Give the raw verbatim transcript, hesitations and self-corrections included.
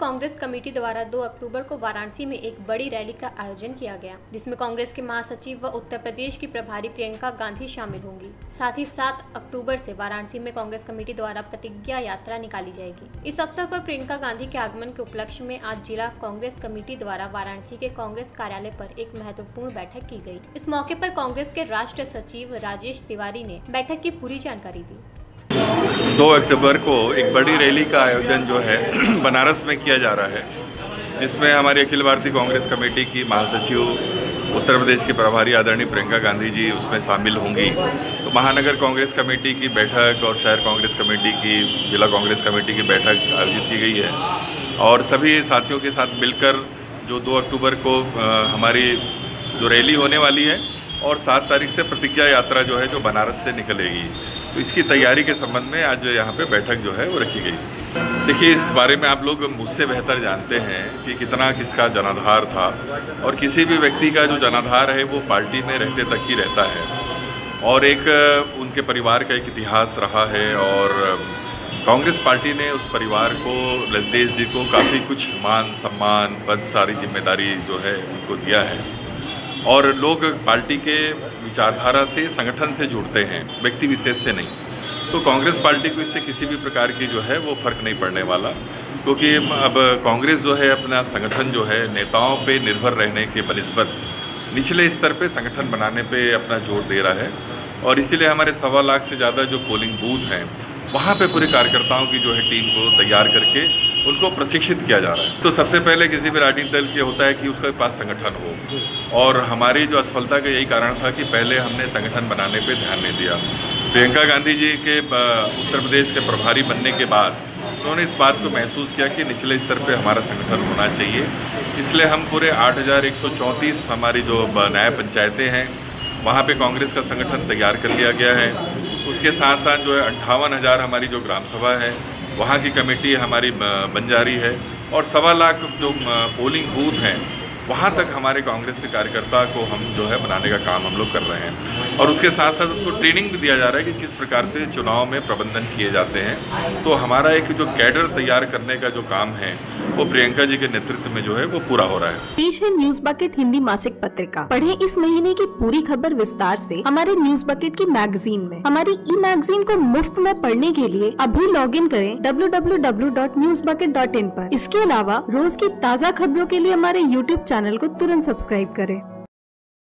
Congress committee द्वारा दो अक्टूबर को वाराणसी में एक बड़ी रैली का आयोजन किया गया, जिसमें कांग्रेस के महासचिव व उत्तर प्रदेश की प्रभारी प्रियंका गांधी शामिल होंगी। साथ ही सात अक्टूबर से वाराणसी में कांग्रेस कमेटी द्वारा प्रतिज्ञा यात्रा निकाली जाएगी। इस अवसर पर प्रियंका गांधी के आगमन के उपलक्ष्य में आज जिला कांग्रेस कमेटी द्वारा वाराणसी के कांग्रेस कार्यालय पर एक महत्वपूर्ण बैठक की गयी। इस मौके पर कांग्रेस के राष्ट्रीय सचिव राजेश तिवारी ने बैठक की पूरी जानकारी दी। दो अक्टूबर को एक बड़ी रैली का आयोजन जो है बनारस में किया जा रहा है, जिसमें हमारी अखिल भारतीय कांग्रेस कमेटी की महासचिव उत्तर प्रदेश के प्रभारी आदरणीय प्रियंका गांधी जी उसमें शामिल होंगी। तो महानगर कांग्रेस कमेटी की बैठक और शहर कांग्रेस कमेटी की, जिला कांग्रेस कमेटी की बैठक आयोजित की गई है और सभी साथियों के साथ मिलकर जो दो अक्टूबर को हमारी जो रैली होने वाली है और सात तारीख से प्रतिज्ञा यात्रा जो है जो बनारस से निकलेगी, तो इसकी तैयारी के संबंध में आज यहाँ पे बैठक जो है वो रखी गई। देखिए, इस बारे में आप लोग मुझसे बेहतर जानते हैं कि कितना किसका जनाधार था और किसी भी व्यक्ति का जो जनाधार है वो पार्टी में रहते तक ही रहता है और एक उनके परिवार का एक इतिहास रहा है और कांग्रेस पार्टी ने उस परिवार को, ललितेश जी को काफ़ी कुछ मान सम्मान पद सारी जिम्मेदारी जो है उनको दिया है और लोग पार्टी के विचारधारा से, संगठन से जुड़ते हैं, व्यक्ति विशेष से नहीं। तो कांग्रेस पार्टी को इससे किसी भी प्रकार की जो है वो फर्क नहीं पड़ने वाला, क्योंकि अब कांग्रेस जो है अपना संगठन जो है नेताओं पे निर्भर रहने के बनिस्बत निचले स्तर पे संगठन बनाने पे अपना जोर दे रहा है और इसीलिए हमारे सवा लाख से ज़्यादा जो पोलिंग बूथ हैं वहाँ पे पूरे कार्यकर्ताओं की जो है टीम को तैयार करके उनको प्रशिक्षित किया जा रहा है। तो सबसे पहले किसी भी राजनीतिक दल के होता है कि उसके पास संगठन हो और हमारी जो असफलता का यही कारण था कि पहले हमने संगठन बनाने पे ध्यान नहीं दिया। प्रियंका गांधी जी के उत्तर प्रदेश के प्रभारी बनने के बाद उन्होंने इस बात को महसूस किया कि निचले स्तर पे हमारा संगठन होना चाहिए, इसलिए हम पूरे आठ हज़ार एक सौ चौंतीस हमारी जो न्याय पंचायतें हैं वहाँ पे कांग्रेस का संगठन तैयार कर लिया गया है। उसके साथ साथ जो है अंठावन हज़ार हमारी जो ग्राम सभा है वहाँ की कमेटी हमारी बन जा रही है और सवा लाख जो पोलिंग बूथ हैं वहाँ तक हमारे कांग्रेस के कार्यकर्ता को हम जो है बनाने का काम हम लोग कर रहे हैं और उसके साथ साथ उनको ट्रेनिंग भी दिया जा रहा है कि किस प्रकार से चुनाव में प्रबंधन किए जाते हैं। तो हमारा एक जो कैडर तैयार करने का जो काम है वो प्रियंका जी के नेतृत्व में जो है वो पूरा हो रहा है। पेश है न्यूज बकेट हिंदी मासिक पत्रिका। पढ़े इस महीने की पूरी खबर विस्तार से हमारे न्यूज बकेट की मैगजीन में। हमारी ई मैगजीन को मुफ्त में पढ़ने के लिए अभी लॉग इन करें W W W dot news bucket dot in पर। इसके अलावा रोज की ताज़ा खबरों के लिए हमारे यूट्यूब चैनल को तुरंत सब्सक्राइब करें।